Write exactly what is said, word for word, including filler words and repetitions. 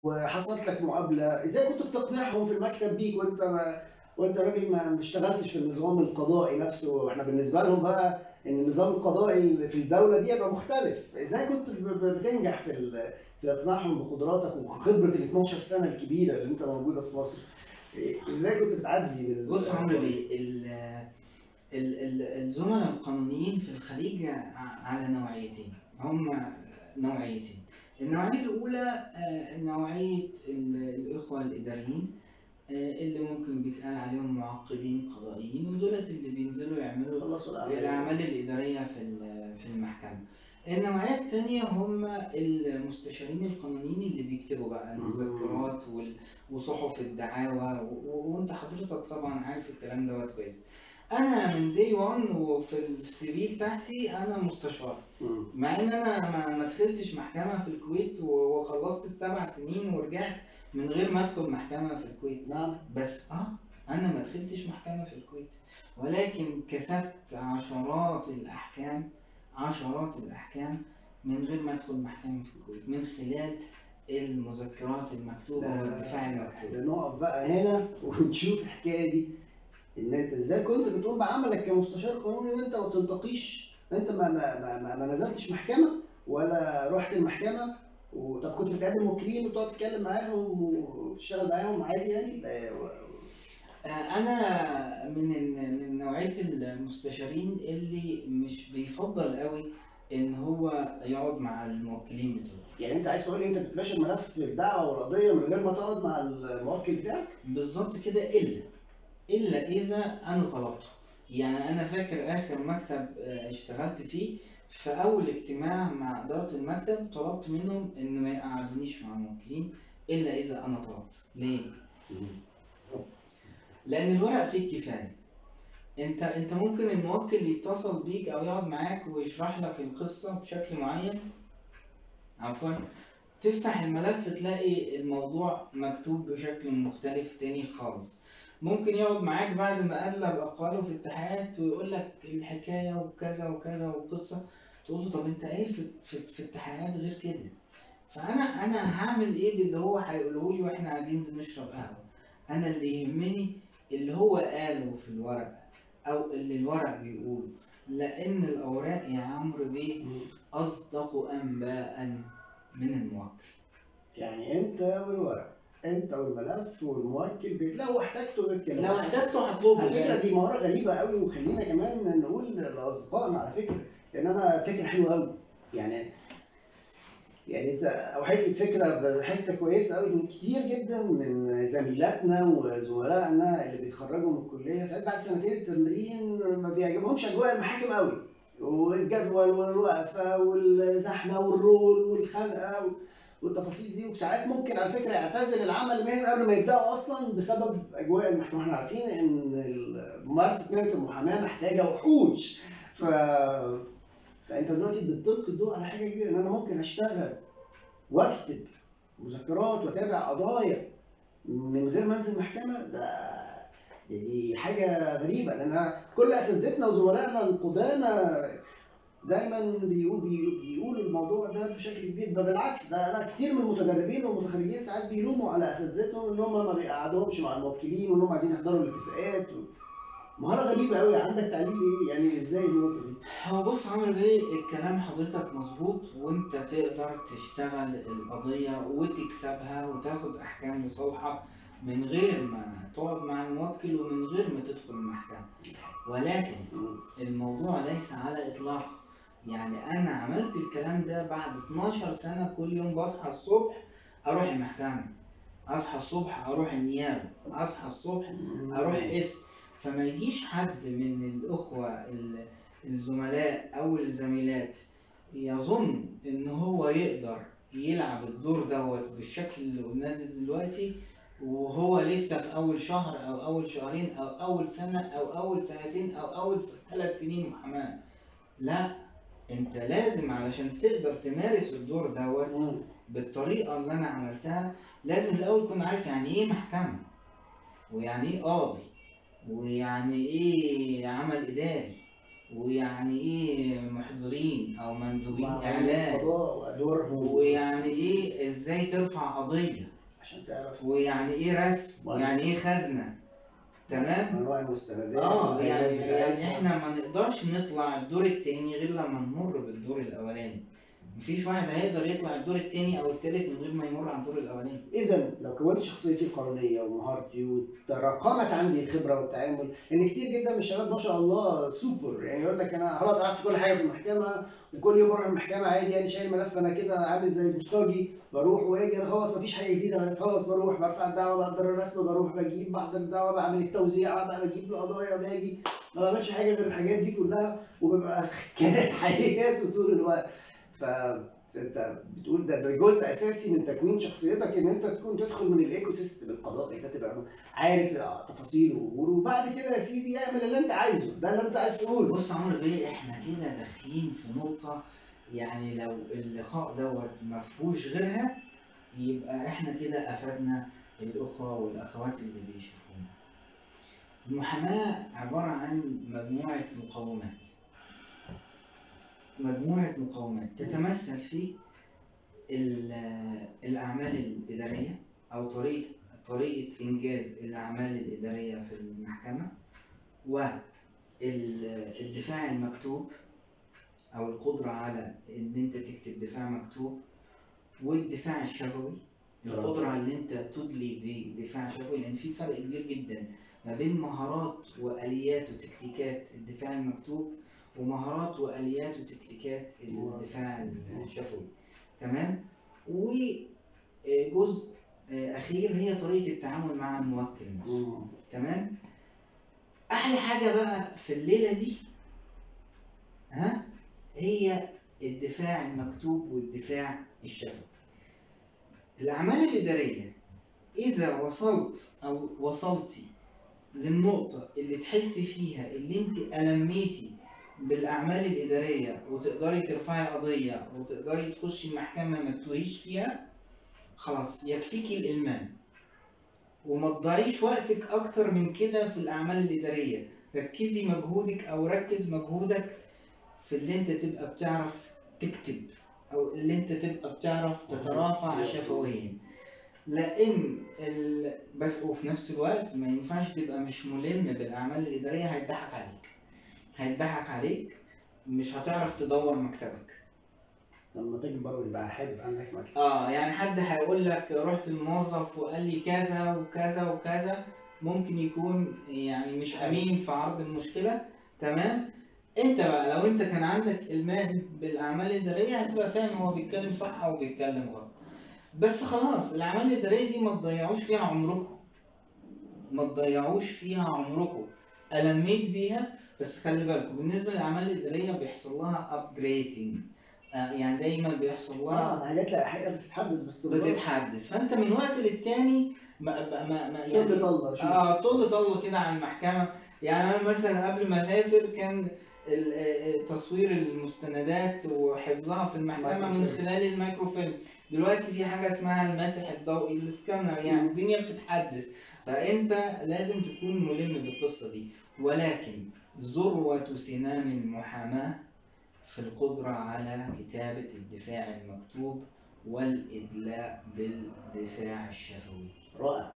وحصلت لك مقابلة، إزاي كنت بتقنعهم في المكتب بيك وأنت ما وأنت راجل ما ما اشتغلتش في النظام القضائي نفسه؟ وإحنا بالنسبة لهم بقى إن النظام القضائي في الدولة دي يبقى مختلف، إزاي كنت ب- ب- بتنجح في ال- في إقناعهم بقدراتك وخبرة ال اتناشر سنة الكبيرة اللي أنت موجودة في مصر؟ إيه- إزاي كنت بتعدي بص يا عمرو بالموضوع ده؟ بيه، ال- ال- ال- الزملاء القانونيين في الخليج ع- على نوعيتين. هم نوعيتين. النوعية الأولى آه، نوعية ال- الإخوة الإداريين، آه، اللي ممكن بيتقال عليهم معقبين قضائيين، ودولت اللي بينزلوا يعملوا خلصوا الأعمال الأعمال الإدارية. الإدارية في ال- في المحكمة. النوعية التانية هم المستشارين القانونيين اللي بيكتبوا بقى مم. المذكرات وال- وصحف الدعاوى، و- و- وانت حضرتك طبعا عارف الكلام دوت كويس. انا من دي واحد وفي السي في بتاعتي انا مستشار، مم. مع ان انا ما ما دخلتش محكمة في الكويت و- وخلصت السبع سنين ورجعت من غير ما ادخل محكمة في الكويت. نعم. بس اه انا ما دخلتش محكمة في الكويت، ولكن كسبت عشرات الاحكام، عشرات الاحكام من غير ما ادخل محكمة في الكويت، من خلال المذكرات المكتوبة والدفاع المكتوب. ده نقف بقى هنا ونشوف الحكاية دي، ان انت ازاي كنت بتقوم بعملك كمستشار قانوني وانت ما بتنتقيش، انت ما ما ما, ما, ما نزلتش محكمه ولا رحت المحكمه. وطب كنت بتقابل موكلين وتقعد تتكلم معاهم وتشتغل معاهم عادي يعني؟ لا، و- آه، انا من ال- من نوعية المستشارين اللي مش بيفضل قوي ان هو يقعد مع الموكلين بتوعه. يعني انت عايز تقول لي انت بتباشر ملف الدعوه والقضيه من غير ما تقعد مع الموكل بتاعك؟ بالظبط كده، الا الا اذا انا طلبته. يعني انا فاكر اخر مكتب آه، اشتغلت فيه، في اول اجتماع مع اداره المكتب طلبت منهم ان ما يقعدونيش مع الموكلين الا اذا انا طلبت. ليه؟ لان الورق فيه الكفايه. انت انت ممكن الموكل يتصل بيك او يقعد معاك ويشرح لك القصه بشكل معين، عفوا، تفتح الملف تلاقي الموضوع مكتوب بشكل مختلف تاني خالص. ممكن يقعد معاك بعد ما قلب أقواله في التحقيقات ويقول لك الحكاية وكذا وكذا وقصة، تقول له طب أنت قايل في, في, في التحقيقات غير كده. فأنا أنا هعمل إيه باللي هو هيقوله لي وإحنا قاعدين بنشرب قهوة؟ أنا اللي يهمني اللي هو قاله في الورق أو اللي الورق بيقوله، لأن الأوراق يا عمرو بيه أصدق أنباء من الموكل. يعني انت والورق، انت والملف والموكل بي- لو احتجته غير كده. لو احتجته هطلبه. على فكره دي مهاره غريبه قوي، وخلينا كمان نقول لاصدقائنا على فكره، لان انا فكره حلوه قوي. يعني يعني انت اوحيت لي الفكره بحته كويسه قوي، ان كتير جدا من زميلاتنا وزملائنا اللي بيتخرجوا من الكليه ساعات بعد سنتين التمرين ما بيعجبهمش اجواء المحاكم قوي، والجدول والوقفه والزحمه والرول والخنقه والتفاصيل دي. وساعات ممكن على فكره يعتزل العمل المهني قبل ما يبداوا اصلا بسبب اجواء المحكمه. احنا عارفين ان ممارسه مهنه المحاماه محتاجه وحوش. ف فانت دلوقتي بتلقي الضوء على حاجه كبيره، ان انا ممكن اشتغل واكتب مذكرات واتابع قضايا من غير ما انزل محكمه. ده دي حاجه غريبه، لان أنا كل اساتذتنا وزملائنا القدامى دايما بيقول بي- بيقولوا الموضوع ده بشكل كبير. ده بالعكس، ده انا كتير من المتدربين والمتخرجين ساعات بيلوموا على اساتذتهم ان هم ما بيقعدوهمش مع الموكلين وان هم عايزين يحضروا الاتفاقات. مهاره غريبه قوي. عندك تعليل ايه يعني ازاي النقطه دي؟ هو بص عمرو بيه، الكلام حضرتك مظبوط، وانت تقدر تشتغل القضية وتكسبها وتاخد احكام لصالحك من غير ما تقعد مع الموكل ومن غير ما تدخل المحكمة. ولكن الموضوع ليس على اطلاق. يعني انا عملت الكلام ده بعد اتناشر سنة، كل يوم بصحى الصبح اروح المحكمة، اصحى الصبح اروح النيابة، اصحى الصبح اروح اسم. فما يجيش حد من الاخوة ال- الزملاء او الزميلات يظن ان هو يقدر يلعب الدور دوت بالشكل اللي قلناه ده دلوقتي، وهو لسه في اول شهر او اول شهرين او اول سنة او اول سنتين او اول ثلاث سنين محاماة. لا، انت لازم علشان تقدر تمارس الدور دوت بالطريقة اللي انا عملتها، لازم الاول تكون عارف يعني ايه محكمة، ويعني ايه قاضي، ويعني ايه عمل اداري، ويعني ايه محضرين او مندوبين مع اعلام، القضاء دورهم ويعني ايه ازاي ترفع قضيه، عشان تعرف ويعني ايه رسم، ويعني ايه خزنه. تمام. انواع المستندات اه والبيانات يعني يعني بتاعتها. احنا ما نقدرش نطلع الدور التاني غير لما نمر بالدور الاولاني. مفيش واحد هيقدر يطلع الدور التاني او التالت من غير ما يمر على الدور الاولاني. اذا لو كونت شخصيتي القانونيه ومهارتي وتراكمت عندي الخبره والتعامل، لان كتير جدا من الشباب ما شاء الله سوبر، يعني يقول لك انا خلاص عرفت كل حاجه في المحكمه، وكل يوم بروح المحكمه عادي، يعني شايل ملف انا كده عامل زي البوسطجي، بروح واجي انا خلاص مفيش حاجه جديده، انا خلاص بروح برفع الدعوه، بقدر الرسم، بروح بجيب بحضر الدعوه، بعمل التوزيع بقى، بجيب القضايا، باجي ما بعملش حاجه غير الحاجات دي كلها، وببقى كاره حياته طول الوقت. ف انت بتقول ده ده جزء اساسي من تكوين شخصيتك، ان انت تكون تدخل من الايكو سيستم القضائي، انت تبقى عارف تفاصيل وامور، وبعد كده يا سيدي اعمل اللي انت عايزه، ده اللي انت عايز تقوله. بص يا عمرو بيه، احنا كده داخلين في نقطه، يعني لو اللقاء دوت ما فيهوش غيرها يبقى احنا كده افدنا الاخوه والاخوات اللي بيشوفونا. المحاماه عباره عن مجموعه مقومات، مجموعه مقومات تتمثل في الأعمال الإدارية أو طريقة طريقة إنجاز الأعمال الإدارية في المحكمة، والدفاع المكتوب أو القدرة على إن أنت تكتب دفاع مكتوب، والدفاع الشفوي، القدرة على إن أنت تدلي بدفاع شفوي، لأن في فرق كبير جدا ما بين مهارات وآليات وتكتيكات الدفاع المكتوب ومهارات وآليات وتكتيكات الدفاع الشفوي. تمام. وجزء اخير هي طريقه التعامل مع الموكل نفسه. تمام. احلى حاجه بقى في الليله دي ها هي الدفاع المكتوب والدفاع الشفوي. الاعمال الاداريه اذا وصلت او وصلتي للنقطه اللي تحسي فيها اللي انت ألميتي بالاعمال الاداريه وتقدري ترفعي قضيه وتقدري تخشي المحكمه ما تتوهيش فيها، خلاص يكفيكي الالمام، وما تضيعيش وقتك اكتر من كده في الاعمال الاداريه. ركزي مجهودك او ركز مجهودك في اللي انت تبقى بتعرف تكتب او اللي انت تبقى بتعرف تترافع شفويا، لان ال... بس وفي نفس الوقت ما ينفعش تبقى مش ملم بالاعمال الاداريه، هيضحك عليك هيضحك عليك مش هتعرف تدور مكتبك لما تكبر ويبقى حابب عندك مكتب. اه يعني حد هيقول لك رحت الموظف وقال لي كذا وكذا وكذا، ممكن يكون يعني مش امين في عرض المشكله. تمام. انت بقى لو انت كان عندك المال بالاعمال الاداريه هتبقى فاهم هو بيتكلم صح او بيتكلم غلط. بس خلاص الاعمال الاداريه دي ما تضيعوش فيها عمركم، ما تضيعوش فيها عمركم، ألميت بيها. بس خلي بالكم بالنسبه للاعمال الاداريه بيحصل لها ابجريدنج، يعني دايما بيحصل لها اه حاجات لا حقيقه بتتحدث باستمرار، بتتحدث، فانت من وقت للتاني ما ما ما يعني طل طله شوف. اه طل طل كده على المحكمه. يعني انا مثلا قبل ما اسافر كان تصوير المستندات وحفظها في المحكمه من خلال الميكروفيلم، دلوقتي في حاجه اسمها الماسح الضوئي السكانر، يعني الدنيا بتتحدث، فانت لازم تكون ملم بالقصه دي. ولكن ذروه سنام المحاماه في القدرة على كتابة الدفاع المكتوب والإدلاء بالدفاع الشفوي. رائع.